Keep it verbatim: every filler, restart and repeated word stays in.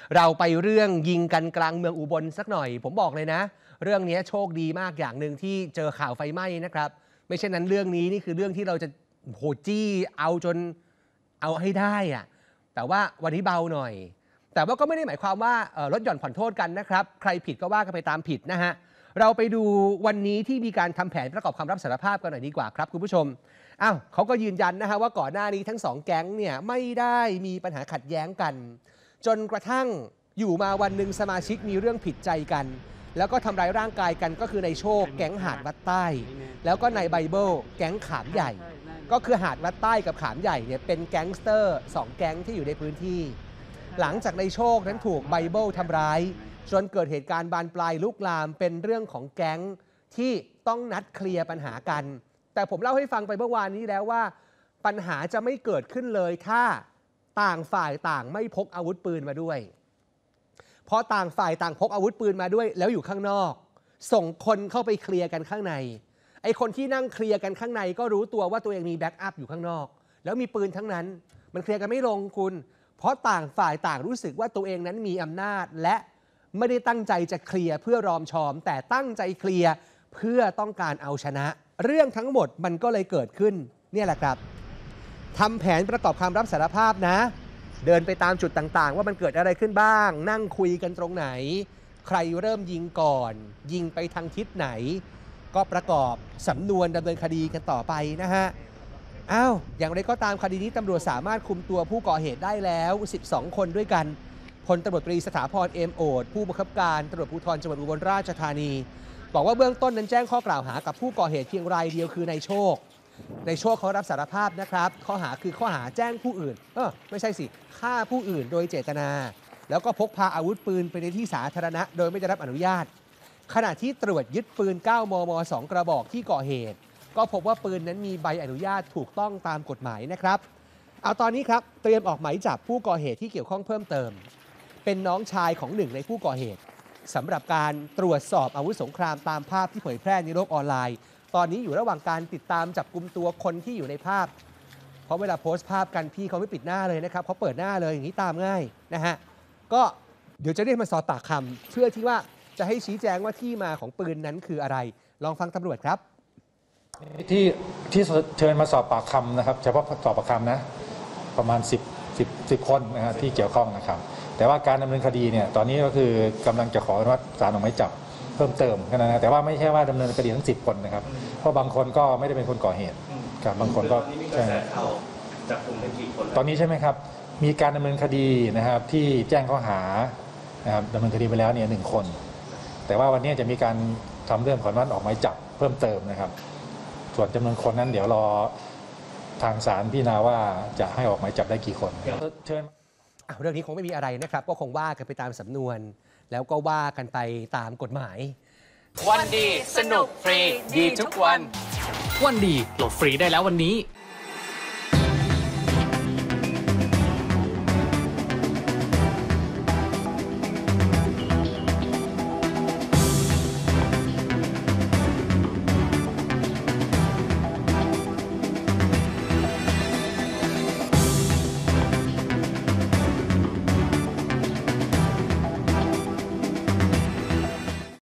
เราไปเรื่องยิงกันกลางเมืองอุบลสักหน่อยผมบอกเลยนะเรื่องนี้โชคดีมากอย่างหนึ่งที่เจอข่าวไฟไหม้นะครับไม่เช่นนั้นเรื่องนี้นี่คือเรื่องที่เราจะโหจี้เอาจนเอาให้ได้อะแต่ว่าวันนี้เบาหน่อยแต่ว่าก็ไม่ได้หมายความว่าลดหย่อนผ่อนโทษกันนะครับใครผิดก็ว่ากันไปตามผิดนะฮะเราไปดูวันนี้ที่มีการทำแผนประกอบคำรับสารภาพกันหน่อยดีกว่าครับคุณผู้ชมอ้าวเขาก็ยืนยันนะฮะว่าก่อนหน้านี้ทั้งสองแก๊งเนี่ยไม่ได้มีปัญหาขัดแย้งกันจนกระทั่งอยู่มาวันหนึ่งสมาชิกมีเรื่องผิดใจกันแล้วก็ทำร้ายร่างกายกันก็คือในโชคแก๊งหาดวัดใต้แล้วก็ในไบเบิลแก๊งขามใหญ่ก็คือหาดวัดใต้กับขามใหญ่เนี่ยเป็นแก๊งสเตอร์สองแก๊งที่อยู่ในพื้นที่หลังจากในโชคนั้นถูกไบเบิลทำร้ายจนเกิดเหตุการณ์บานปลายลุกลามเป็นเรื่องของแก๊งที่ต้องนัดเคลียร์ปัญหากันแต่ผมเล่าให้ฟังไปเมื่อวานนี้แล้วว่าปัญหาจะไม่เกิดขึ้นเลยถ้าต่างฝ่ายต่างไม่พกอาวุธปืนมาด้วยเพราะต่างฝ่ายต่างพกอาวุธปืนมาด้วยแล้วอยู่ข้างนอกส่งคนเข้าไปเคลียร์กันข้างในไอ้คนที่นั่งเคลียร์กันข้างในก็รู้ตัวว่าตัวเองมีแบ็กอัพอยู่ข้างนอกแล้วมีปืนทั้งนั้นมันเคลียร์กันไม่ลงคุณเพราะต่างฝ่ายต่างรู้สึกว่าตัวเองนั้นมีอำนาจและไม่ได้ตั้งใจจะเคลียร์เพื่อรอมชอมแต่ตั้งใจเคลียร์เพื่อต้องการเอาชนะเรื่องทั้งหมดมันก็เลยเกิดขึ้นเนี่ยแหละครับทำแผนประกอบคำรับสารภาพนะเดินไปตามจุดต่างๆว่ามันเกิดอะไรขึ้นบ้างนั่งคุยกันตรงไหนใครเริ่มยิงก่อนยิงไปทางทิศไหนก็ประกอบสำนวนดำเนินคดีกันต่อไปนะฮะอ้าวอย่างไรก็ตามคดีนี้ตำรวจสามารถคุมตัวผู้ก่อเหตุได้แล้วสิบสองคนด้วยกันพลตำรวจตรีสถาพรเอมโอดผู้บังคับการตำรวจภูธรจังหวัดอุบลราชธานีบอกว่าเบื้องต้นนั้นแจ้งข้อกล่าวหากับผู้ก่อเหตุเพียงรายเดียวคือนายโชคในโชคเขารับสารภาพนะครับข้อหาคือข้อหาแจ้งผู้อื่นเออไม่ใช่สิฆ่าผู้อื่นโดยเจตนาแล้วก็พกพาอาวุธปืนไปในที่สาธารณะโดยไม่ได้รับอนุญาตขณะที่ตรวจยึดปืน เก้ามม. สอง กระบอกที่ก่อเหตุก็พบว่าปืนนั้นมีใบอนุญาตถูกต้องตามกฎหมายนะครับเอาตอนนี้ครับเตรียมออกหมายจับผู้ก่อเหตุที่เกี่ยวข้องเพิ่มเติมเป็นน้องชายของหนึ่งในผู้ก่อเหตุสำหรับการตรวจสอบอาวุธสงครามตามภาพที่เผยแพร่ในโลกออนไลน์ตอนนี้อยู่ระหว่างการติดตามจับกุมตัวคนที่อยู่ในภาพเพราะเวลาโพสต์ภาพกันพี่เขาไม่ปิดหน้าเลยนะครับเขาเปิดหน้าเลยอย่างนี้ตามง่ายนะฮะก็เดี๋ยวจะเรียกมาสอบปากคำเพื่อที่ว่าจะให้ชี้แจงว่าที่มาของปืนนั้นคืออะไรลองฟังตำรวจครับที่ที่เชิญมาสอบปากคำนะครับเฉพาะสอบปากคำนะประมาณสิบ สิบ สิบคนนะครับที่เกี่ยวข้องนะครับแต่ว่าการดำเนินคดีเนี่ยตอนนี้ก็คือกำลังจะขออนุมัติศาลออกหมายจับเพิ่มเติมกันนะแต่ว่าไม่ใช่ว่าดำเนินคดีทั้งสิบคนนะครับเพราะบางคนก็ไม่ได้เป็นคนก่อเหตุครับบางคนก็ใช่จับกลุ่มเป็นกี่คนตอนนี้ใช่ไหมครับมีการดำเนินคดีนะครับที่แจ้งข้อหานะครับดำเนินคดีไปแล้วเนี่ยหนึ่งคนแต่ว่าวันนี้จะมีการทำเรื่องขออนุมัติออกหมายจับเพิ่มเติมนะครับส่วนจำนวนคนนั้นเดี๋ยวรอทางศาลพิจารณาว่าจะให้ออกหมายจับได้กี่คนเชิญเรื่องนี้คงไม่มีอะไรนะครับก็คงว่ากันไปตามสำนวนแล้วก็ว่ากันไปตามกฎหมายวันดีสนุกฟรีดีทุกวันวันดีโหลดฟรีได้แล้ววันนี้